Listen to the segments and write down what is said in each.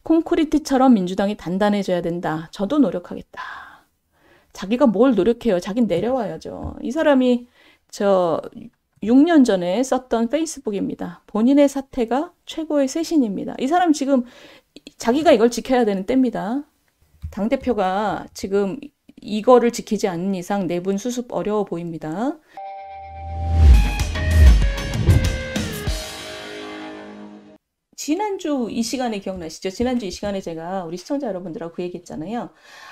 콘크리트처럼 민주당이 단단해져야 된다. 저도 노력하겠다. 자기가 뭘 노력해요? 자긴 내려와야죠. 이 사람이 저 6년 전에 썼던 페이스북입니다. 본인의 사태가 최고의 쇄신입니다. 이 사람 지금 자기가 이걸 지켜야 되는 때입니다. 당대표가 지금 이거를 지키지 않는 이상 내분 수습 어려워 보입니다. 지난주 이 시간에 기억나시죠? 지난주 이 시간에 제가 우리 시청자 여러분들하고 그 얘기했잖아요.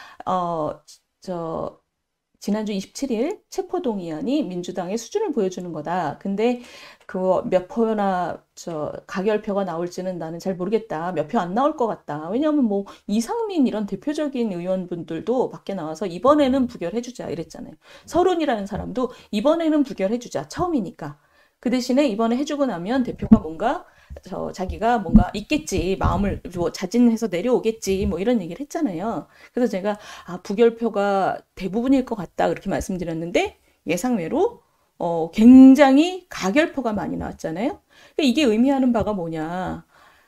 지난주 27일 체포동의안이 민주당의 수준을 보여주는 거다. 근데 그 몇 표나 가결표가 나올지는 나는 잘 모르겠다. 몇 표 안 나올 것 같다. 왜냐하면 뭐 이상민 이런 대표적인 의원분들도 밖에 나와서 이번에는 부결해주자 이랬잖아요. 서른이라는 사람도 이번에는 부결해주자. 처음이니까. 그 대신에 이번에 해주고 나면 대표가 뭔가 자기가 뭔가 있겠지, 마음을 뭐 자진해서 내려오겠지, 뭐 이런 얘기를 했잖아요. 그래서 제가 부결표가 대부분일 것 같다 그렇게 말씀드렸는데 예상외로 굉장히 가결표가 많이 나왔잖아요. 그러니까 이게 의미하는 바가 뭐냐?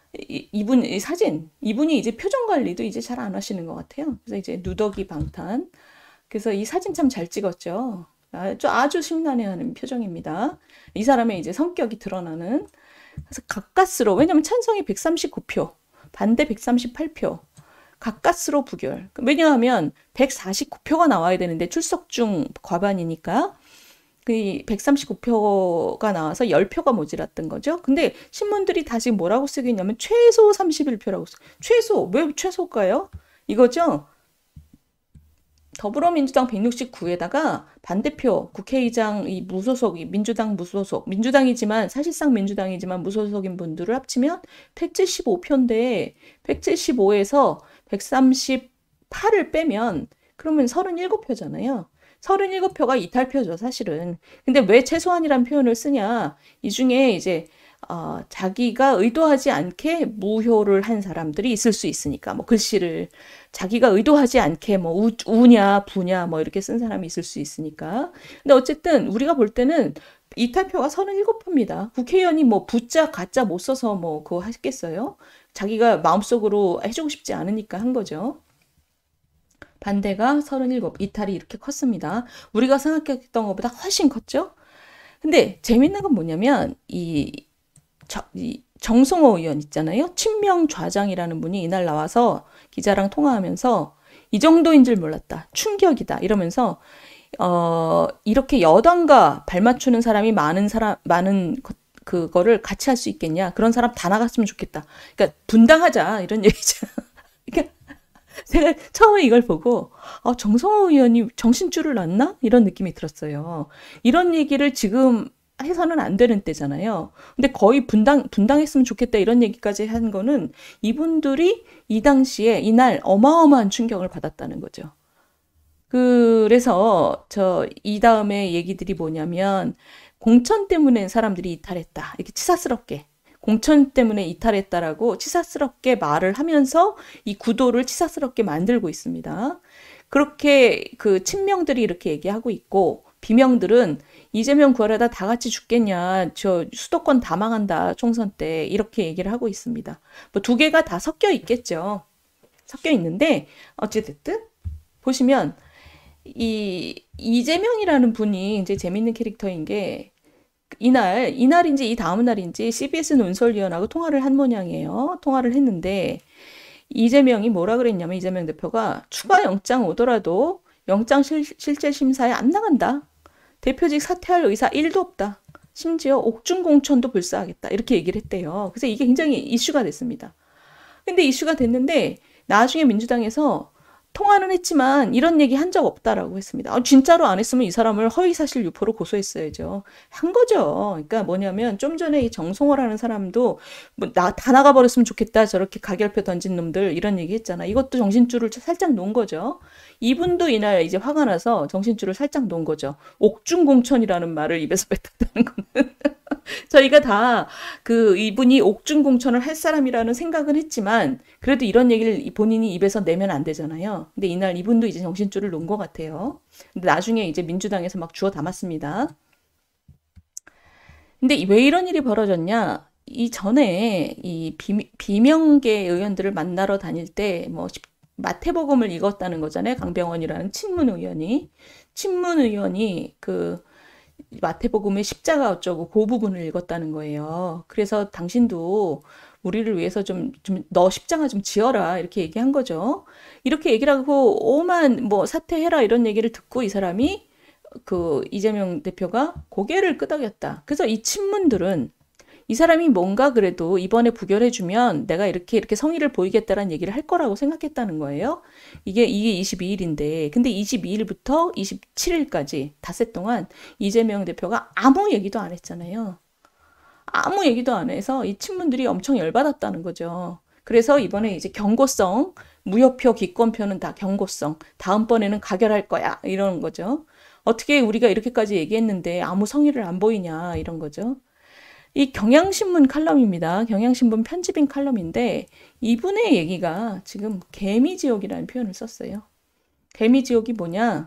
이분이 이제 표정 관리도 이제 잘 안 하시는 것 같아요. 그래서 이제 누더기 방탄. 그래서 이 사진 참 잘 찍었죠. 아주 심란해하는 표정입니다. 이 사람의 이제 성격이 드러나는. 그래서 가까스로, 왜냐면 찬성이 139표, 반대 138표, 가까스로 부결. 왜냐하면 149표가 나와야 되는데 출석 중 과반이니까 그 139표가 나와서 10표가 모자랐던 거죠. 근데 신문들이 다시 뭐라고 쓰고 있냐면 최소 31표라고 써. 최소, 왜 최소일까요? 이거죠. 더불어민주당 169에다가 반대표 국회의장 이 무소속, 민주당 무소속, 민주당이지만 사실상 민주당이지만 무소속인 분들을 합치면 175표인데 175에서 138을 빼면 그러면 37표잖아요. 37표가 이탈표죠, 사실은. 근데 왜 최소한이란 표현을 쓰냐? 이 중에 이제 자기가 의도하지 않게 무효를 한 사람들이 있을 수 있으니까 뭐 글씨를 자기가 의도하지 않게 뭐 우냐 부냐 뭐 이렇게 쓴 사람이 있을 수 있으니까. 근데 어쨌든 우리가 볼 때는 이탈표가 37표입니다. 국회의원이 뭐 부자 가짜 못 써서 뭐 그거 하겠어요? 자기가 마음속으로 해주고 싶지 않으니까 한 거죠. 반대가 37, 이탈이 이렇게 컸습니다. 우리가 생각했던 것보다 훨씬 컸죠? 근데 재밌는 건 뭐냐면 이 정성호 의원 있잖아요. 친명 좌장이라는 분이 이날 나와서 기자랑 통화하면서 이 정도인 줄 몰랐다. 충격이다. 이러면서 이렇게 여당과 발맞추는 사람이 많은 그거를 같이 할 수 있겠냐. 그런 사람 다 나갔으면 좋겠다. 그러니까 분당하자 이런 얘기죠. 그러니까 제가 처음에 이걸 보고 정성호 의원이 정신줄을 놨나? 이런 느낌이 들었어요. 이런 얘기를 지금 해서는 안 되는 때잖아요. 근데 거의 분당했으면 좋겠다 이런 얘기까지 한 거는 이분들이 이 당시에 이날 어마어마한 충격을 받았다는 거죠. 그래서 이 다음에 얘기들이 뭐냐면 공천 때문에 사람들이 이탈했다. 이렇게 치사스럽게. 공천 때문에 이탈했다라고 치사스럽게 말을 하면서 이 구도를 치사스럽게 만들고 있습니다. 그렇게 그 친명들이 이렇게 얘기하고 있고 비명들은 이재명 구하려다 다 같이 죽겠냐. 저 수도권 다 망한다. 총선 때. 이렇게 얘기를 하고 있습니다. 뭐 두 개가 다 섞여 있겠죠. 섞여 있는데 어찌됐든 보시면 이 이재명이라는 분이 이제 재밌는 캐릭터인 게 이날인지 이 다음 날인지 CBS 논설위원하고 통화를 한 모양이에요. 통화를 했는데 이재명이 뭐라 그랬냐면 이재명 대표가 추가 영장 오더라도 영장 실질 심사에 안 나간다. 대표직 사퇴할 의사 1도 없다. 심지어 옥중 공천도 불사하겠다. 이렇게 얘기를 했대요. 그래서 이게 굉장히 이슈가 됐습니다. 근데 이슈가 됐는데 나중에 민주당에서 통화는 했지만 이런 얘기 한 적 없다라고 했습니다. 진짜로 안 했으면 이 사람을 허위사실 유포로 고소했어야죠. 한 거죠. 그러니까 뭐냐면 좀 전에 이 정성호라는 사람도 뭐 다 나가버렸으면 좋겠다. 저렇게 가결표 던진 놈들 이런 얘기 했잖아. 이것도 정신줄을 살짝 놓은 거죠. 이분도 이날 이제 화가 나서 정신줄을 살짝 놓은 거죠. 옥중공천이라는 말을 입에서 뱉었다는 거는 저희가 다 이분이 옥중공천을 할 사람이라는 생각은 했지만 그래도 이런 얘기를 본인이 입에서 내면 안 되잖아요. 근데 이날 이분도 이제 정신줄을 놓은 것 같아요. 근데 나중에 이제 민주당에서 막 주워 담았습니다. 근데 왜 이런 일이 벌어졌냐? 이전에 이 비명계 의원들을 만나러 다닐 때 뭐 마태복음을 읽었다는 거잖아요. 강병원이라는 친문 의원이 그 마태복음의 십자가 어쩌고 그 부분을 읽었다는 거예요. 그래서 당신도 우리를 위해서 너 십자가 좀 지어라 이렇게 얘기한 거죠. 이렇게 얘기를 하고 오만 뭐 사퇴해라 이런 얘기를 듣고 이 사람이 그 이재명 대표가 고개를 끄덕였다. 그래서 이 친문들은 이 사람이 뭔가 그래도 이번에 부결해주면 내가 이렇게 성의를 보이겠다라는 얘기를 할 거라고 생각했다는 거예요. 이게 22일인데, 근데 22일부터 27일까지 닷새 동안 이재명 대표가 아무 얘기도 안 했잖아요. 아무 얘기도 안 해서 이 친문들이 엄청 열받았다는 거죠. 그래서 이번에 이제 경고성, 무효표, 기권표는 다 경고성, 다음번에는 가결할 거야, 이러는 거죠. 어떻게 우리가 이렇게까지 얘기했는데 아무 성의를 안 보이냐, 이런 거죠. 이 경향신문 칼럼입니다. 경향신문 편집인 칼럼인데 이분의 얘기가 지금 개미지옥이라는 표현을 썼어요. 개미지옥이 뭐냐?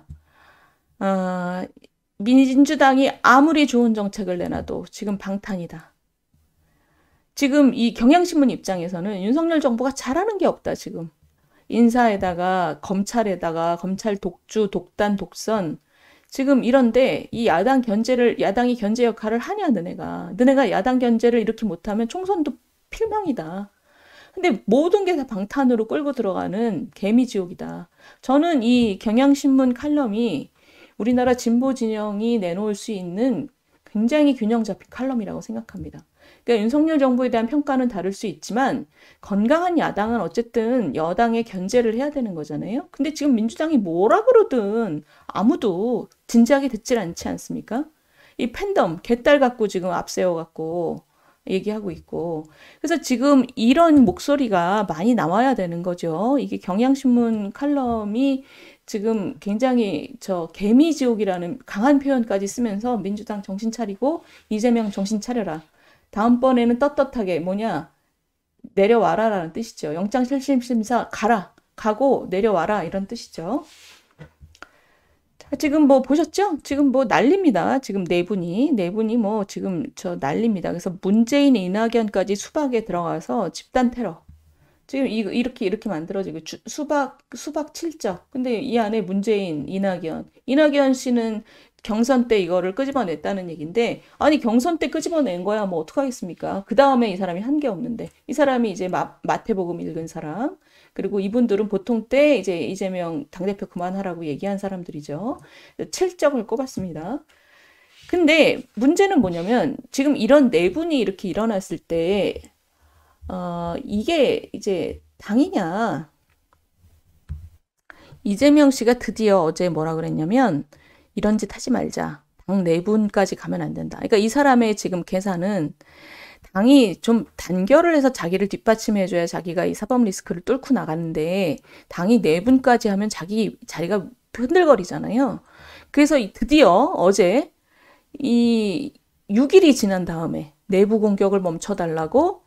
민주당이 아무리 좋은 정책을 내놔도 지금 방탄이다. 지금 이 경향신문 입장에서는 윤석열 정부가 잘하는 게 없다. 지금 인사에다가 검찰에다가 검찰 독주, 독단, 독선 지금 이런데 이 야당이 견제 역할을 하냐, 너네가 야당 견제를 이렇게 못하면 총선도 필명이다. 근데 모든 게 다 방탄으로 끌고 들어가는 개미지옥이다. 저는 이 경향신문 칼럼이 우리나라 진보 진영이 내놓을 수 있는 굉장히 균형 잡힌 칼럼이라고 생각합니다. 그러니까 윤석열 정부에 대한 평가는 다를 수 있지만 건강한 야당은 어쨌든 여당의 견제를 해야 되는 거잖아요. 근데 지금 민주당이 뭐라 그러든 아무도 진지하게 듣질 않지 않습니까? 이 팬덤, 개딸 갖고 지금 앞세워 갖고 얘기하고 있고. 그래서 지금 이런 목소리가 많이 나와야 되는 거죠. 이게 경향신문 칼럼이 지금 굉장히 개미지옥이라는 강한 표현까지 쓰면서 민주당 정신 차리고 이재명 정신 차려라. 다음번에는 떳떳하게 내려와라라는 뜻이죠. 영장실질심사 가고 내려와라 이런 뜻이죠. 자, 지금 뭐 보셨죠? 지금 뭐 난립니다. 지금 네 분이 뭐 지금 난립니다. 그래서 문재인, 이낙연까지 수박에 들어가서 집단 테러. 지금 이렇게 만들어지고 수박 7적. 근데 이 안에 문재인, 이낙연 씨는 경선 때 이거를 끄집어냈다는 얘기인데, 아니 경선 때 끄집어낸 거야 뭐 어떡하겠습니까? 그 다음에 이 사람이 한 게 없는데, 이 사람이 이제 마태복음 읽은 사람, 그리고 이분들은 보통 때 이제 이재명 당대표 그만하라고 얘기한 사람들이죠. 7적을 꼽았습니다. 근데 문제는 뭐냐면 지금 이런 네 분이 이렇게 일어났을 때 이게 이제 당이냐? 이재명 씨가 드디어 어제 뭐라 그랬냐면 이런 짓 하지 말자. 당 내분까지 가면 안 된다. 그러니까 이 사람의 지금 계산은 당이 좀 단결을 해서 자기를 뒷받침해줘야 자기가 이 사법 리스크를 뚫고 나가는데 당이 내분까지 하면 자기 자리가 흔들거리잖아요. 그래서 드디어 어제 이 6일이 지난 다음에 내부 공격을 멈춰달라고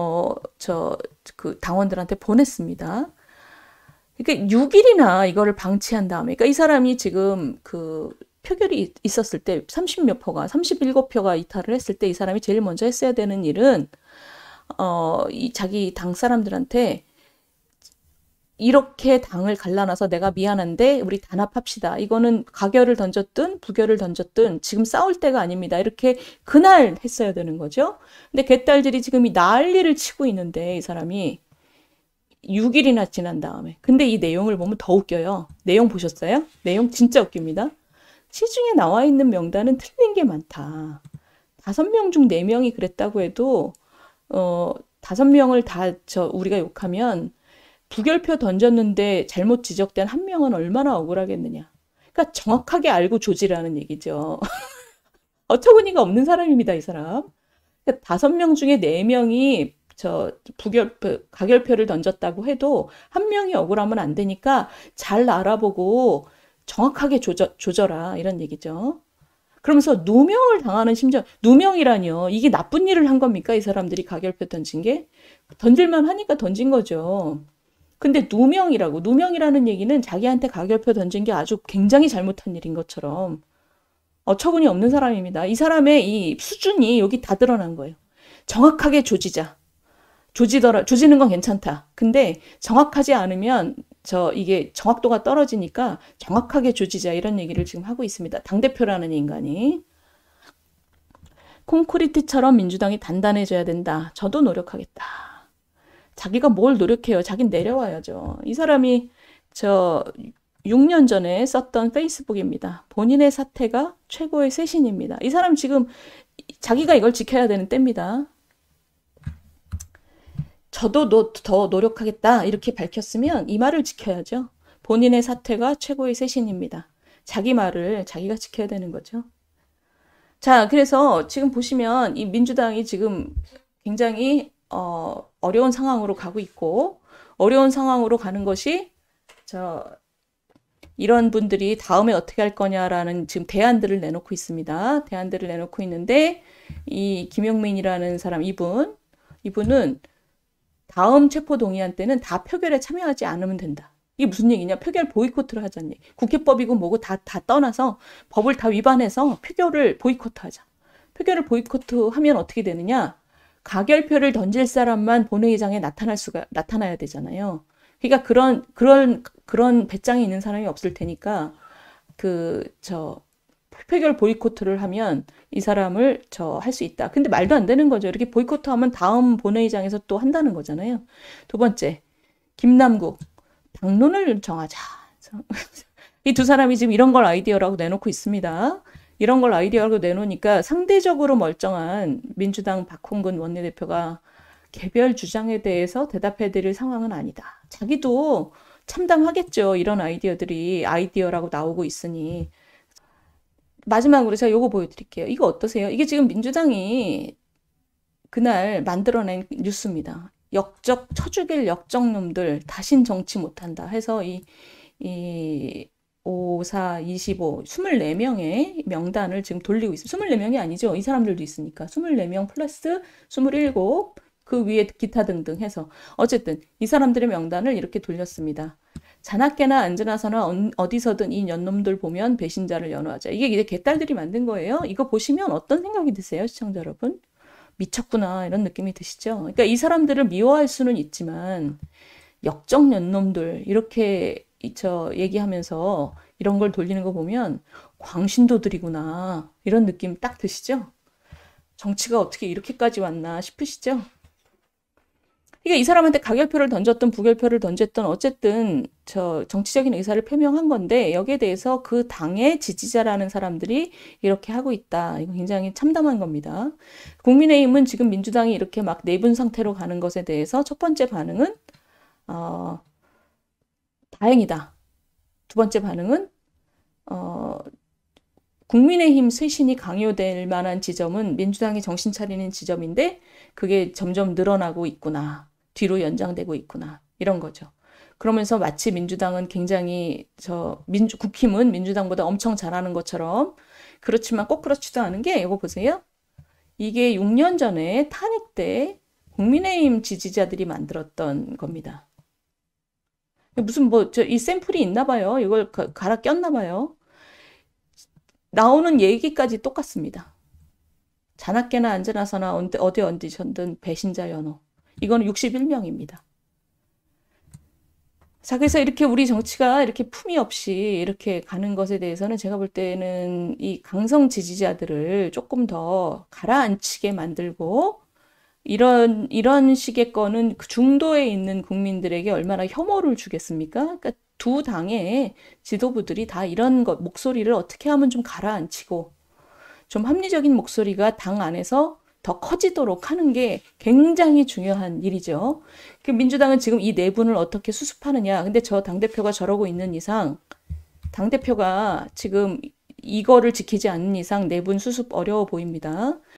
그 당원들한테 보냈습니다. 그러니까 6일이나 이거를 방치한 다음에, 그러니까 이 사람이 지금 그 표결이 있었을 때 37표가 이탈을 했을 때 이 사람이 제일 먼저 했어야 되는 일은 이 자기 당 사람들한테 이렇게 당을 갈라놔서 내가 미안한데 우리 단합합시다. 이거는 가결을 던졌든 부결을 던졌든 지금 싸울 때가 아닙니다. 이렇게 그날 했어야 되는 거죠. 근데 개딸들이 지금 이 난리를 치고 있는데 이 사람이 6일이나 지난 다음에. 근데 이 내용을 보면 더 웃겨요. 내용 보셨어요? 내용 진짜 웃깁니다. 시중에 나와 있는 명단은 틀린 게 많다. 5명 중 4명이 그랬다고 해도 5명을 다 우리가 욕하면 부결표 던졌는데 잘못 지적된 1명은 얼마나 억울하겠느냐. 그러니까 정확하게 알고 조지라는 얘기죠. 어처구니가 없는 사람입니다, 이 사람. 그러니까 5명 중에 4명이 가결표를 던졌다고 해도 1명이 억울하면 안 되니까 잘 알아보고 정확하게 조져라 이런 얘기죠. 그러면서 누명을 당하는 심지어 누명이라뇨. 이게 나쁜 일을 한 겁니까? 이 사람들이 가결표 던진 게? 던질만 하니까 던진 거죠. 근데 누명이라는 얘기는 자기한테 가결표 던진 게 아주 굉장히 잘못한 일인 것처럼 어처구니 없는 사람입니다. 이 사람의 이 수준이 여기 다 드러난 거예요. 정확하게 조지는 건 괜찮다. 근데 정확하지 않으면 이게 정확도가 떨어지니까 정확하게 조지자 이런 얘기를 지금 하고 있습니다. 당대표라는 인간이. 콘크리트처럼 민주당이 단단해져야 된다. 저도 노력하겠다. 자기가 뭘 노력해요? 자긴 내려와야죠. 이 사람이 6년 전에 썼던 페이스북입니다. 본인의 사태가 최고의 쇄신입니다. 이 사람 지금 자기가 이걸 지켜야 되는 때입니다. 저도 더 노력하겠다 이렇게 밝혔으면 이 말을 지켜야죠. 본인의 사태가 최고의 쇄신입니다. 자기 말을 자기가 지켜야 되는 거죠. 자, 그래서 지금 보시면 이 민주당이 지금 굉장히 어려운 상황으로 가고 있고, 어려운 상황으로 가는 것이 이런 분들이 다음에 어떻게 할 거냐라는 지금 대안들을 내놓고 있습니다. 대안들을 내놓고 있는데 이 김용민이라는 사람 이분은 다음 체포동의안 때는 다 표결에 참여하지 않으면 된다. 이게 무슨 얘기냐? 표결 보이콧을 하자는 얘기. 국회법이고 뭐고 다 떠나서 법을 다 위반해서 표결을 보이콧하자. 표결을 보이콧하면 어떻게 되느냐? 가결표를 던질 사람만 본회의장에 나타나야 되잖아요. 그러니까 그런 배짱이 있는 사람이 없을 테니까 표결 보이콧을 하면 이 사람을 할 수 있다. 근데 말도 안 되는 거죠. 이렇게 보이콧하면 다음 본회의장에서 또 한다는 거잖아요. 두 번째, 김남국 당론을 정하자. 이 두 사람이 지금 이런 걸 아이디어라고 내놓고 있습니다. 이런 걸 아이디어라고 내놓으니까 상대적으로 멀쩡한 민주당 박홍근 원내대표가 개별 주장에 대해서 대답해 드릴 상황은 아니다. 자기도 참담하겠죠. 이런 아이디어들이 아이디어라고 나오고 있으니. 마지막으로 제가 요거 보여드릴게요. 이거 어떠세요? 이게 지금 민주당이 그날 만들어낸 뉴스입니다. 쳐죽일 역적놈들 다신 정치 못한다 해서 이 5, 4, 25, 24명의 명단을 지금 돌리고 있어요. 24명이 아니죠. 이 사람들도 있으니까. 24명 플러스 27, 그 위에 기타 등등 해서. 어쨌든 이 사람들의 명단을 이렇게 돌렸습니다. 자나깨나 앉으나서나 어디서든 이 년놈들 보면 배신자를 연호하자. 이게 이제 개딸들이 만든 거예요. 이거 보시면 어떤 생각이 드세요, 시청자 여러분? 미쳤구나 이런 느낌이 드시죠? 그러니까 이 사람들을 미워할 수는 있지만 역적 년놈들 이렇게 얘기하면서 이런 걸 돌리는 거 보면 광신도들이구나 이런 느낌 딱 드시죠? 정치가 어떻게 이렇게까지 왔나 싶으시죠? 그러니까 이 사람한테 가결표를 던졌든 부결표를 던졌든 어쨌든 정치적인 의사를 표명한 건데 여기에 대해서 그 당의 지지자라는 사람들이 이렇게 하고 있다. 이거 굉장히 참담한 겁니다. 국민의힘은 지금 민주당이 이렇게 막 내분 상태로 가는 것에 대해서 첫 번째 반응은 다행이다. 두 번째 반응은 국민의힘 쇄신이 강요될 만한 지점은 민주당이 정신 차리는 지점인데 그게 점점 늘어나고 있구나. 뒤로 연장되고 있구나. 이런 거죠. 그러면서 마치 민주당은 굉장히 국힘은 민주당보다 엄청 잘하는 것처럼 그렇지만 꼭 그렇지도 않은 게 이거 보세요. 이게 6년 전에 탄핵 때 국민의힘 지지자들이 만들었던 겁니다. 무슨 이 샘플이 있나 봐요. 이걸 갈아 꼈나 봐요. 나오는 얘기까지 똑같습니다. 자나깨나 앉으나서나 어디서든 배신자 연호. 이거는 61명입니다. 자, 그래서 이렇게 우리 정치가 이렇게 품위 없이 이렇게 가는 것에 대해서는 제가 볼 때는 이 강성 지지자들을 조금 더 가라앉히게 만들고 이런 식의 거는 그 중도에 있는 국민들에게 얼마나 혐오를 주겠습니까? 그러니까 두 당의 지도부들이 다 이런 목소리를 어떻게 하면 좀 가라앉히고 좀 합리적인 목소리가 당 안에서 더 커지도록 하는 게 굉장히 중요한 일이죠. 민주당은 지금 이 내분을 어떻게 수습하느냐. 근데 당대표가 저러고 있는 이상, 당대표가 지금 이거를 지키지 않는 이상 내분 수습 어려워 보입니다.